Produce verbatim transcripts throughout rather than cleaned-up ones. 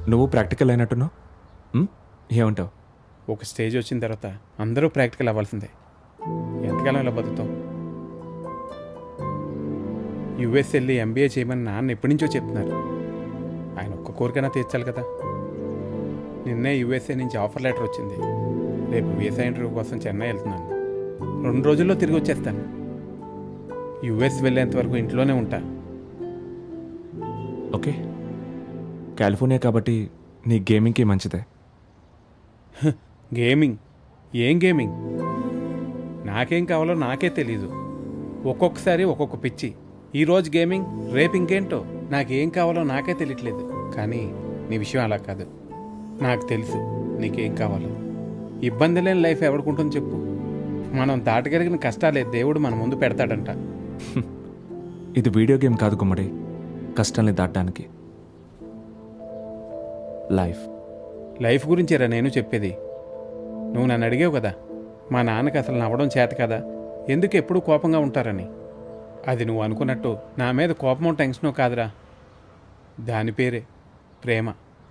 నువ్వు ప్రాక్టికల్ అయినట్టున్నావు. ఏమంటావు? ఒక స్టేజ్ వచ్చిన తర్వాత అందరూ ప్రాక్టికల్ అవ్వాల్సిందే. ఎంతకాలం ఇలా బతుకుతాం? యుఎస్ వెళ్ళి ఎంబీఏ చేయమని నాన్న ఎప్పటి నుంచో చెప్తున్నారు. ఆయన ఒక్క కోరికైనా తీర్చాలి కదా. నిన్నే యుఎస్ఏ నుంచి ఆఫర్ లెటర్ వచ్చింది. రేపు వీసా ఇంటర్వ్యూ కోసం చెన్నై వెళ్తున్నాను. రెండు రోజుల్లో తిరిగి వచ్చేస్తాను. యుఎస్ వెళ్ళేంత వరకు ఇంట్లోనే ఉంటా. ఓకే, కాలిఫోర్నియా కాబట్టి నీ గేమింగ్కి మంచిదే. గేమింగ్? ఏం గేమింగ్? నాకేం కావాలో నాకే తెలీదు. ఒక్కొక్కసారి ఒక్కొక్క పిచ్చి. ఈరోజు గేమింగ్, రేపు ఇంకేంటో. నాకేం కావాలో నాకే తెలియట్లేదు. కానీ నీ విషయం అలా కాదు. నాకు తెలుసు నీకేం కావాలో. ఇబ్బంది లేని లైఫ్ ఎవడుకుంటుంది చెప్పు? మనం దాటగలిగిన కష్టాలే దేవుడు మన ముందు పెడతాడంట. ఇది వీడియో గేమ్ కాదు గుమ్మడి, కష్టాన్ని దాటడానికి. లైఫ్ లైఫ్ గురించేరా నేను చెప్పేది. నువ్వు నన్ను అడిగావు కదా, మా నాన్నకి అసలు నవ్వడం చేత కదా, ఎందుకు ఎప్పుడూ కోపంగా ఉంటారని. అది నువ్వు అనుకున్నట్టు నా మీద కోపమో టెన్షనో కాదురా. దాని పేరే ప్రేమ.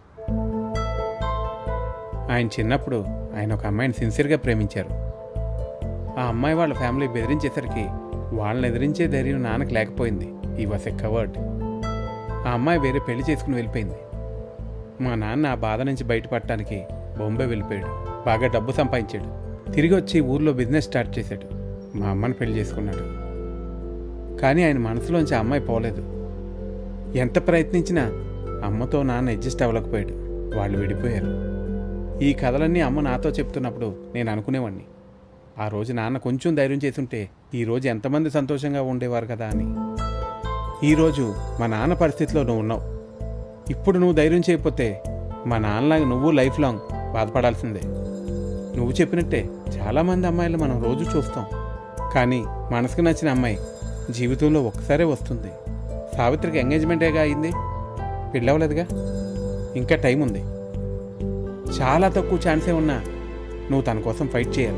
ఆయన చిన్నప్పుడు ఆయన ఒక అమ్మాయిని సిన్సియర్గా ప్రేమించారు. ఆ అమ్మాయి వాళ్ళ ఫ్యామిలీ బెదిరించేసరికి వాళ్ళని ఎదిరించే ధైర్యం నాన్నకు లేకపోయింది. ఈ వాస్ ఎ కవర్డ్. ఆ అమ్మాయి వేరే పెళ్లి చేసుకుని వెళ్ళిపోయింది. మా నాన్న ఆ బాధ నుంచి బయటపడటానికి బొంబే వెళ్ళిపోయాడు. బాగా డబ్బు సంపాదించాడు. తిరిగి వచ్చి ఊర్లో బిజినెస్ స్టార్ట్ చేశాడు. మా అమ్మని పెళ్లి చేసుకున్నాడు. కానీ ఆయన మనసులోంచి ఆ అమ్మాయి పోలేదు. ఎంత ప్రయత్నించినా అమ్మతో నాన్న అడ్జస్ట్ అవ్వలేకపోయాడు. వాళ్ళు విడిపోయారు. ఈ కథలన్నీ అమ్మ నాతో చెప్తున్నప్పుడు నేను అనుకునేవాడిని, ఆ రోజు నాన్న కొంచెం ధైర్యం చేసుంటే ఈరోజు ఎంతమంది సంతోషంగా ఉండేవారు కదా అని. ఈరోజు మా నాన్న పరిస్థితిలో నువ్వు ఉన్నావు. ఇప్పుడు నువ్వు ధైర్యం చేయకపోతే మా నాన్నలాగా నువ్వు లైఫ్ లాంగ్ బాధపడాల్సిందే. నువ్వు చెప్పినట్టే చాలామంది అమ్మాయిలు మనం రోజు చూస్తాం. కానీ మనసుకు నచ్చిన అమ్మాయి జీవితంలో ఒక్కసారే వస్తుంది. సావిత్రికి ఎంగేజ్మెంటేగా అయింది, పెళ్ళవలేదుగా. ఇంకా టైం ఉంది. చాలా తక్కువ ఛాన్సే ఉన్నా నువ్వు తన కోసం ఫైట్ చేయాలి.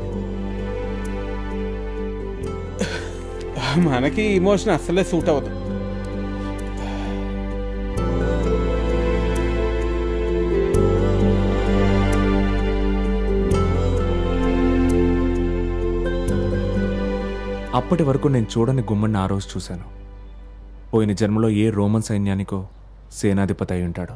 మనకి ఇమోషన్ అస్సలే సూట్ అవ్వదు. అప్పటి వరకు నేను చూడని గుమ్మడిని ఆ రోజు చూశాను. పోయిన జన్మలో ఏ రోమన్ సైన్యానికో సేనాధిపతి అయి ఉంటాడు.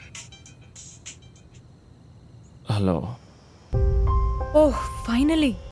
హలో. ఓహ్, ఫైనలీ